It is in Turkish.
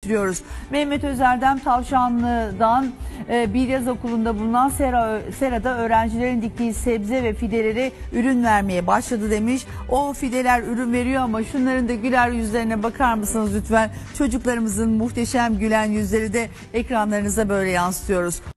Bitiriyoruz. Mehmet Özerdem Tavşanlı'dan bir yaz okulunda bulunan serada öğrencilerin diktiği sebze ve fideleri ürün vermeye başladı demiş. O fideler ürün veriyor ama şunların da güler yüzlerine bakar mısınız lütfen? Çocuklarımızın muhteşem gülen yüzleri de ekranlarınıza böyle yansıtıyoruz.